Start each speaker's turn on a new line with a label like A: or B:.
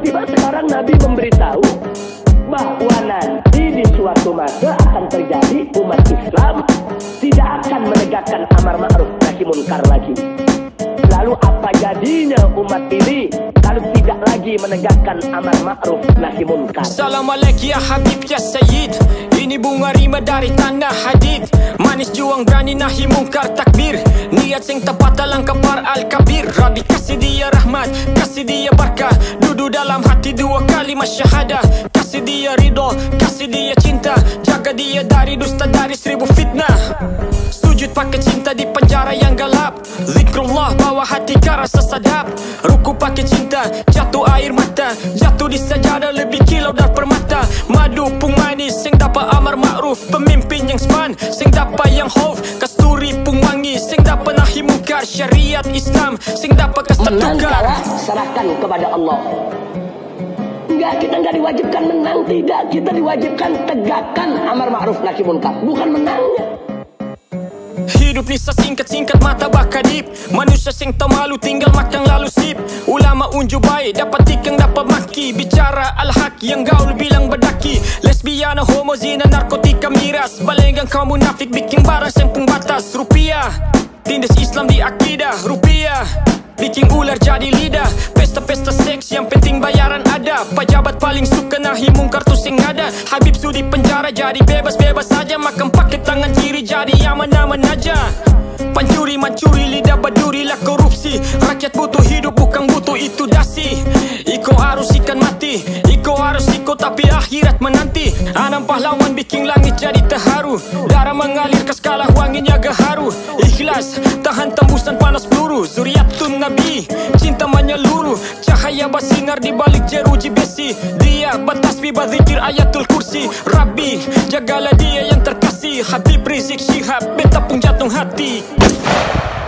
A: tiba-tiba sekarang Nabi memberitahu bahwa nanti di suatu masa akan terjadi umat Islam tidak akan menegakkan amar ma'ruf nahi munkar lagi. Lalu apa jadinya umat ini kalau tidak lagi menegakkan amar ma'ruf nahi munkar?
B: Assalamualaikum ya Habib ya Sayyid. Ini bunga rima dari tanah hadid. Manis juang berani nahi munkar takbir. Niat sing tepat dalam kepar al-kabir. Rabbi kasih dia rahmat, kasih dia berkah. Duduk dalam hati dua kalimat syahadah. Kasih dia ridho, kasih dia cinta. Jaga dia dari dusta, dari 1000 fitnah. Sujud pakai cinta di penjara yang gelap. Zikrullah bawa hati ke rasa sadap. Ruku pakai cinta, jatuh air mata. Jatuh di sajadah lebih kilau dari permata. Madu pun manis, sing dapat amar ma'ruf. Pemimpin yang span, sing dapat yang khauf. Kasturi pun wangi, sing dapat nahi munkar. Syariat Islam, sing dapat kasta
A: Menang
B: tukar.
A: kalah serahkan kepada Allah. Enggak, kita enggak diwajibkan menang, tidak. Kita diwajibkan tegakkan amar ma'ruf nahi munkar, bukan menangnya.
B: Hidup ni sesingkat-singkat mata bakadip. Manusia sing tak malu tinggal makan lalu sip. Ulama unjuk baik dapat tikang dapat maki. Bicara al-haq yang gaul bilang berdaki. Lesbiana, homo, zina, narkotika, miras. Balenggang kau munafik bikin barang yang pembatas. Rupiah tindas Islam di akidah. Rupiah bikin ular jadi lidah. Pesta-pesta seks yang penting bayaran ada. Pejabat paling suka nahi munkar tu sing ada. Habib sudi penjara jadi bebas-bebas saja. Makan pakai tangan kiri jadi aman-aman aja. Pancuri mancuri lidah berduri lah korupsi. Rakyat butuh hidup bukan butuh itu dasi. Iko harus ikan mati, Iko harus ikut tapi akhirat menanti. Anam pahlawan bikin langit jadi terharu. Darah mengalir ke skala wanginya geharu. Ikhlas tahan tembusan panas peluru. Zuriatun Nabi cinta menyeluruh. Cahaya bersinar di balik jeruji besi. Dia bertasbih berzikir ayatul kursi. Rabbi jagalah dia yang terkasih. Habib Rizik Syihab beta pun jatuh hati.